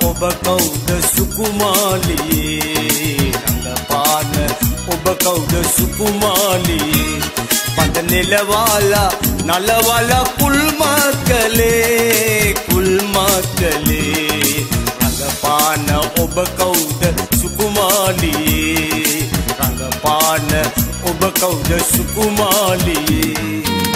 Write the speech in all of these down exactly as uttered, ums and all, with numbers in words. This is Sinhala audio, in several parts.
ඔබ කවුද සුකුමාලියේ රඟපාන ඔබ කවුද සුකුමාලියේ පඳ නෙලවාලා නලවලා කුල්මකලේ කුල්මකලේ රඟපාන ඔබ කවුද සුකුමාලියේ රඟපාන ඔබ කවුද සුකුමාලියේ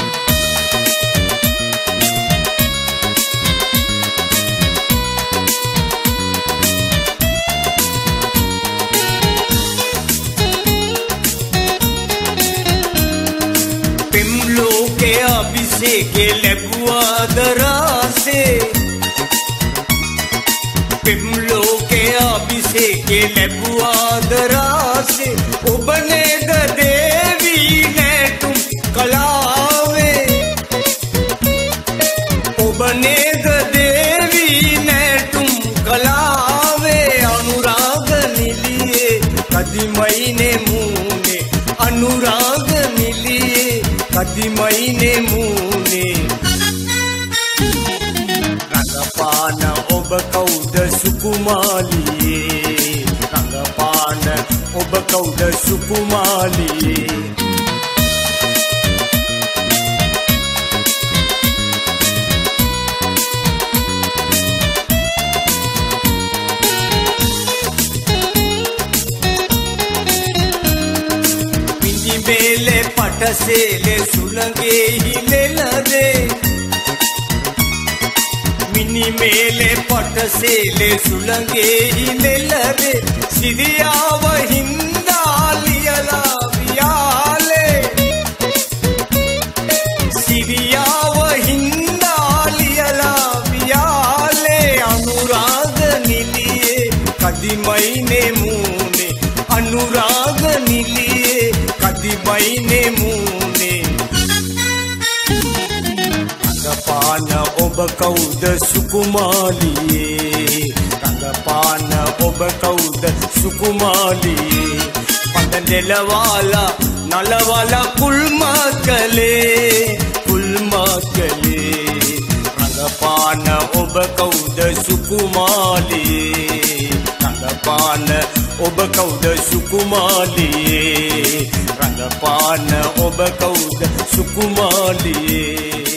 के लबुआ दरासे पिमलो के अभिषे के लबुआ दरासे उबने देवी ने तुम कलावे उबने देवी ने तुम कलावे अनुराग मिलिए कदी महीने मुने अनुराग मिलिए कदी महीने मुने रंगपान ඔබ කවුද සුකුමාලියේ රංගපාන ඔබ කවුද සුකුමාලියේ මිනි මේලේ පටසේලේ සුළඟේ හිලෙලදේ मिनी मेले पटसेले सुलंगे हिलेलरे सिरिया वहिंदालियला वियाले सिरिया वहिंदालियला वियाले अनुराग निलिए कदी महीने मुने अनुराग निलिए कदी महीने मुने रंगपान ඔබ කවුද සුකුමාලියේ රංගපාන ඔබ කවුද සුකුමාලියේ පඳ නෙලවාලා නලවලා කුල්මකලේ කුල්මකලේ රංගපාන ඔබ කවුද සුකුමාලියේ රංගපාන ඔබ කවුද සුකුමාලියේ රංගපාන ඔබ කවුද සුකුමාලියේ